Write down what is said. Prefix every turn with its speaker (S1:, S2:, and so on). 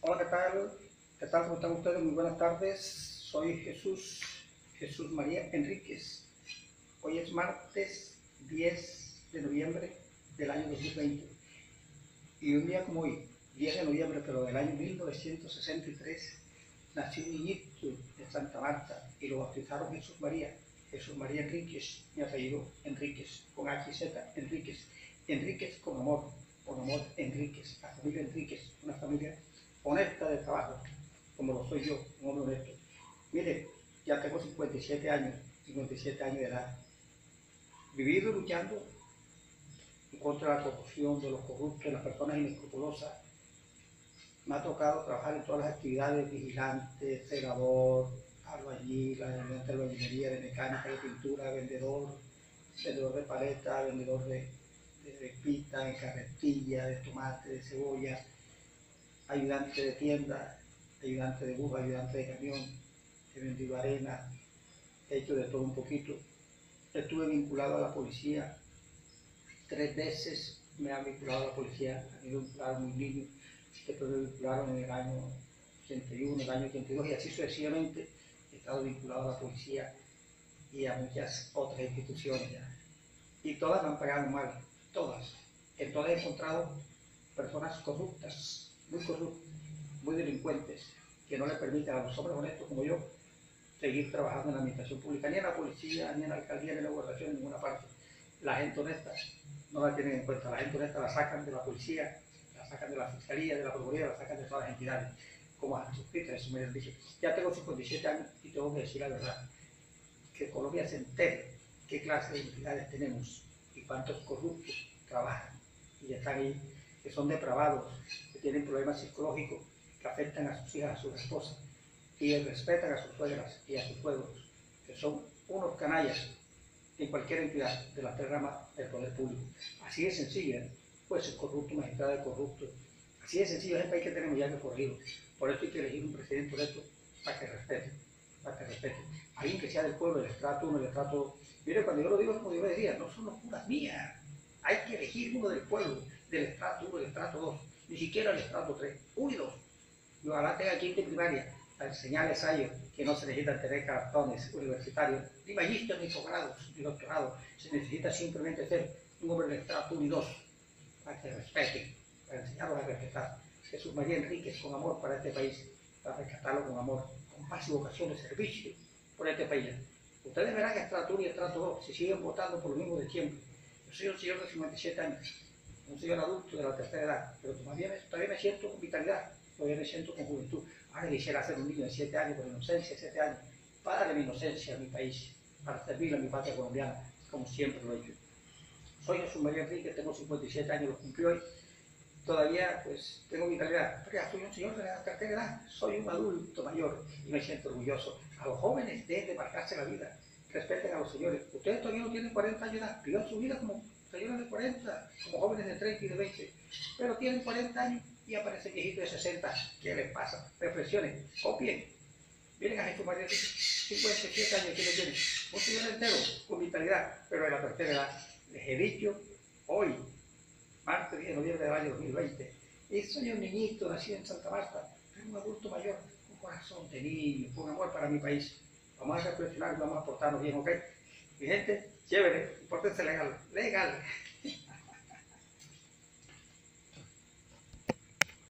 S1: Hola, ¿qué tal? ¿Qué tal? ¿Cómo están ustedes? Muy buenas tardes. Soy Jesús María Enríquez. Hoy es martes 10 de noviembre del año 2020. Y un día como hoy, 10 de noviembre, pero del año 1963, nació un niñito en Santa Marta y lo bautizaron Jesús María Enríquez, mi apellido Enríquez, con H y Z, Enríquez. Enríquez con amor Enríquez, la familia Enríquez, una familia honesta de trabajo, como lo soy yo, un hombre honesto. Mire, ya tengo 57 años de edad. Vivido luchando en contra de la corrupción, de los corruptos, de las personas inescrupulosas. Me ha tocado trabajar en todas las actividades: vigilante, cegador, albañil, ayudante de albañilería, de mecánica, de pintura, vendedor de paleta, vendedor de pita, de carretilla, de tomate, de cebolla, ayudante de tienda, ayudante de bus, ayudante de camión, he vendido arena, he hecho de todo un poquito. Estuve vinculado a la policía 3 veces, me han vinculado a la policía, a mí me vincularon muy niño, después me vincularon en el año 81, el año 82, y así sucesivamente he estado vinculado a la policía y a muchas otras instituciones ya. Y todas me han pagado mal, todas. En todas he encontrado personas corruptas, muy delincuentes, que no le permiten a los hombres honestos como yo seguir trabajando en la administración pública, ni en la policía, ni en la alcaldía, ni en la gobernación, en ninguna parte. La gente honesta no la tienen en cuenta, la gente honesta la sacan de la policía, la sacan de la fiscalía, de la procuraduría, la sacan de todas las entidades, como han suscrito, eso me han dicho. Ya tengo 57 años y tengo que decir la verdad, que Colombia se entere qué clase de entidades tenemos y cuántos corruptos trabajan y están ahí, que son depravados, que tienen problemas psicológicos, que afectan a sus hijas, a sus esposas, y respetan a sus suegras y a sus suegros, que son unos canallas en cualquier entidad de las 3 ramas del poder público. Así de sencillo, pues es corrupto, magistrado es corrupto. Así de sencillo es el país que tenemos ya que corregido. Por eso hay que elegir un presidente electo para que respete, alguien que sea del pueblo, del estrato 1, del estrato 2. Mire, cuando yo lo digo, como yo le decía, no son locuras mías. Hay que elegir uno del pueblo, del estrato 1, del estrato 2, ni siquiera el estrato 3, 1 y 2. Y ojalá tenga quinta y primaria para enseñarles a ellos que no se necesitan tener cartones universitarios, ni magíster, ni posgrados, ni doctorados. Se necesita simplemente ser un hombre del estrato 1 y 2, para que respeten, para enseñarlos a respetar. Jesús María Enríquez, con amor para este país, para rescatarlo con amor, con paz y vocación de servicio por este país. Ustedes verán que estrato 1 y estrato 2 si siguen votando por lo mismo de siempre. Yo soy un señor de 57 años, un señor adulto de la tercera edad, pero todavía me siento con vitalidad, todavía me siento con juventud. Ahora quisiera ser un niño de 7 años, con inocencia, 7 años, para darle mi inocencia a mi país, para servirle a mi patria colombiana, como siempre lo he hecho. Soy Jesús María Enríquez, tengo 57 años, lo cumplí hoy. Todavía pues tengo vitalidad, pero ya soy un señor de la tercera edad, soy un adulto mayor y me siento orgulloso. A los jóvenes deben de marcarse la vida, respeten a los señores. Ustedes todavía no tienen 40 años de edad, vivan su vida como señores de 40, como jóvenes de 30 y de 20, pero tienen 40 años y aparecen viejitos de 60. ¿Qué les pasa? Reflexionen, copien. Miren a Jesús María, 57 años que le tienen, un señor entero, con vitalidad, pero de la tercera edad. Les he dicho hoy, martes 10 de noviembre del año 2020, y soy un niñito nacido en Santa Marta, pero un adulto mayor, con corazón de niño, con amor para mi país. Vamos a reflexionar y vamos a portarnos bien, ¿ok? Mi gente, chévere, pórtense legal.